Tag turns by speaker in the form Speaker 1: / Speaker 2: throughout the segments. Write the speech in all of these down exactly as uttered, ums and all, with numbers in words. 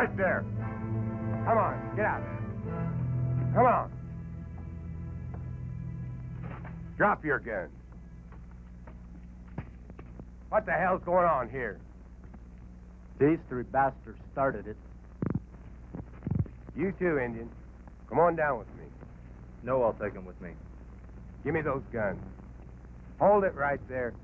Speaker 1: Right there. Come on, get out of there. Come on. Drop your guns. What the hell's going on here?
Speaker 2: These three bastards started it.
Speaker 1: You too, Indian. Come on down with me.
Speaker 2: No, I'll take them with me.
Speaker 1: Give me those guns. Hold it right there.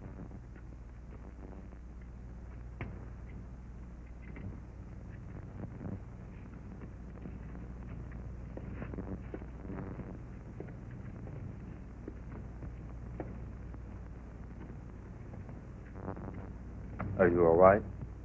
Speaker 2: Are you all right?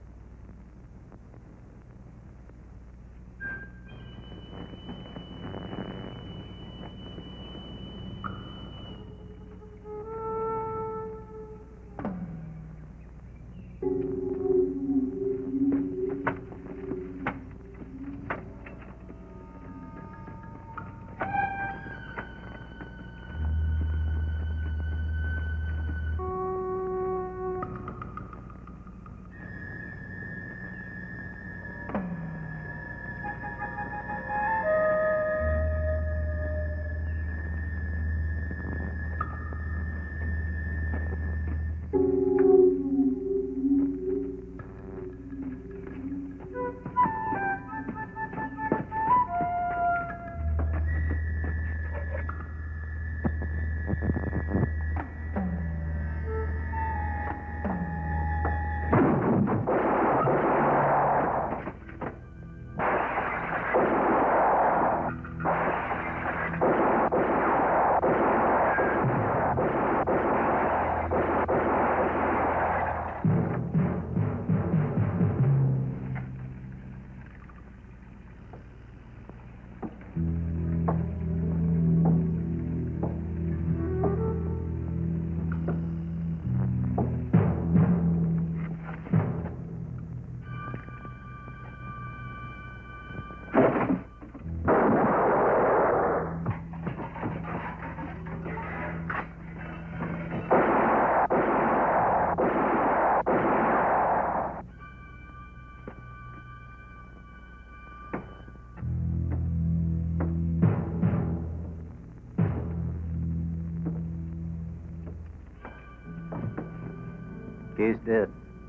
Speaker 2: He's dead.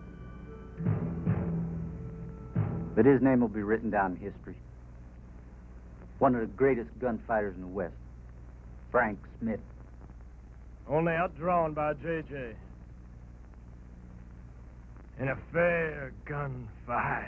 Speaker 2: But his name will be written down in history. One of the greatest gunfighters in the West, Frank Smith.
Speaker 3: Only outdrawn by J J. In a fair gunfight.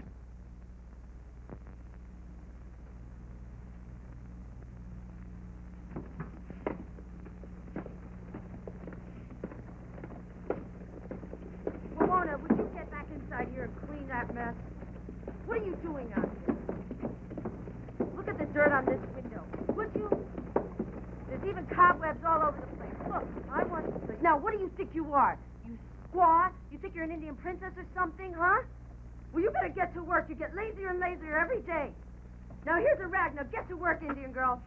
Speaker 4: Pomona, would you get back inside here and clean that mess? What are you doing out here? Look at the dirt on this window. Would you? There's even cobwebs all over the place. Look, I want to sleep. Now, what do you think you are? You squaw? You think you're an Indian princess or something, huh? Well, you better get to work. You get lazier and lazier every day. Now, here's a rag. Now, get to work, Indian girl.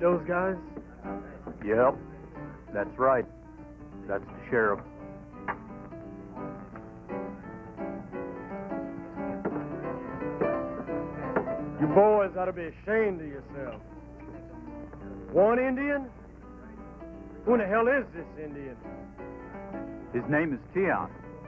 Speaker 3: those guys?
Speaker 2: Yep, that's right. That's the sheriff.
Speaker 3: You boys ought to be ashamed of yourselves. One Indian? Who in the hell is this Indian?
Speaker 2: His name is Tian.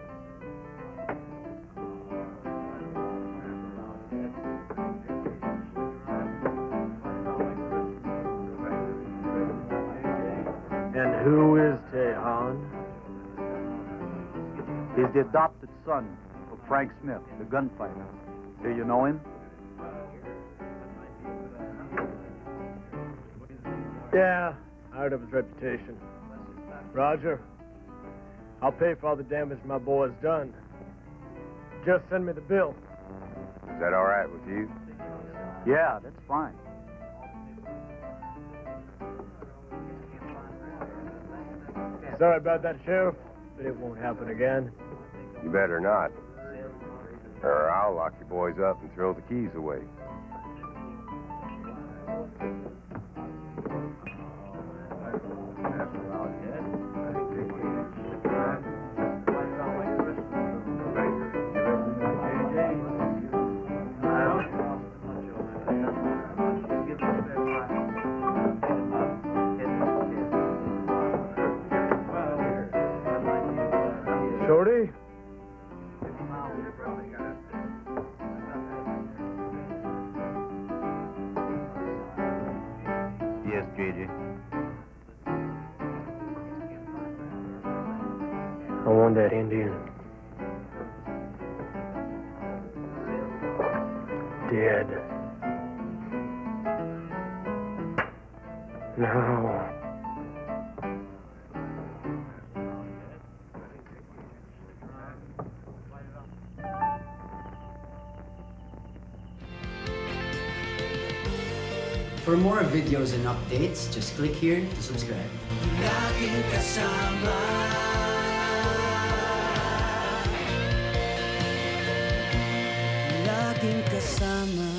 Speaker 3: And who is Tehan?
Speaker 2: He's the adopted son of Frank Smith, the gunfighter. Do you know him?
Speaker 3: Yeah, I heard of his reputation. Roger, I'll pay for all the damage my boy's done. Just send me the bill.
Speaker 1: Is that all right with you?
Speaker 2: Yeah, that's fine.
Speaker 3: Sorry about that, Sheriff, but it won't happen again.
Speaker 1: You better not. Or I'll lock you boys up and throw the keys away.
Speaker 3: Shorty?
Speaker 2: Yes, J J.
Speaker 3: I want that Indian. Dead. No.
Speaker 5: For more videos and updates, just click here to subscribe.
Speaker 6: Laging kasama, laging kasama.